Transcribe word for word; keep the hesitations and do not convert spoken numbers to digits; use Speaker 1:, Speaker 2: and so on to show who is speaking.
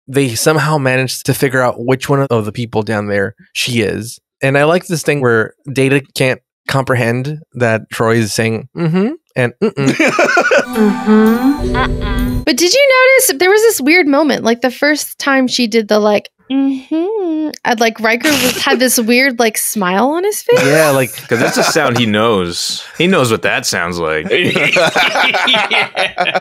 Speaker 1: they somehow managed to figure out which one of the people down there she is. And I like this thing where Data can't comprehend that Troy is saying mm-hmm and mm-mm.
Speaker 2: mm-hmm. Uh-uh. But did you notice there was this weird moment, like the first time she did the like mm-hmm, I'd like Riker was, had this weird like smile on his face.
Speaker 1: Yeah, like
Speaker 3: because that's a sound he knows. He knows what that sounds like.
Speaker 4: yeah.